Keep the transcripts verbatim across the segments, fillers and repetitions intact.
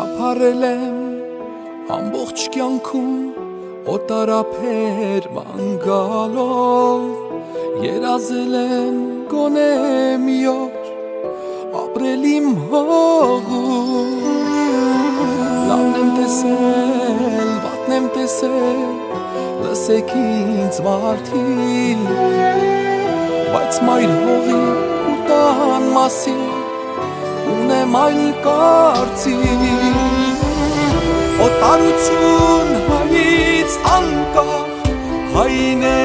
Ճանապարհել եմ ամբողջ կյանքում օտարափեր մանգալով երազել եմ գոնե մի օր ապրել իմ հողում լավն եմ տեսել, վատն եմ տեսել լսեք ինձ մարդիկ բայց մայր հողի ու տան մասին ունեմ այլ կարծիք օտարություն հայից անկախ հայն է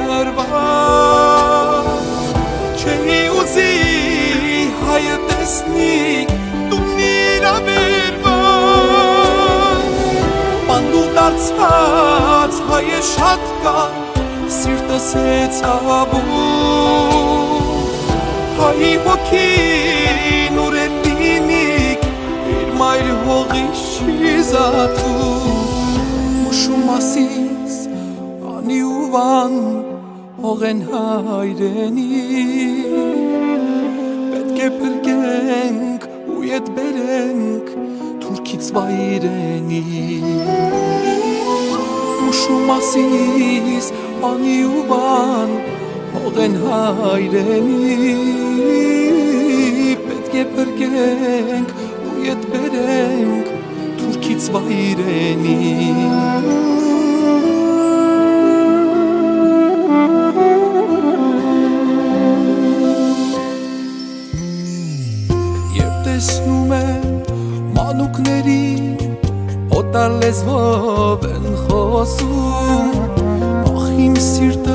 տրված չի ուզի հայը տեսնի տունն իրավերված պանդու դարձած հայը շատ կա սիրտս է ցավում հայի հոգին ուր է դիմիկ իր մայր հողի չի զատվում ուշում ասից անի ու վան հող են հայրենի պետք է փրկենք ու ետ բերենք թուրքից վայրենի ուշում ասից անի ու վան հող են հայրենի պետք է փրկենք ու ետ բերենք թուրքից վայրենի Երբ տեսնում եմ մանուկներին օտար լեզվով են խոսում ախ իմ սիրտը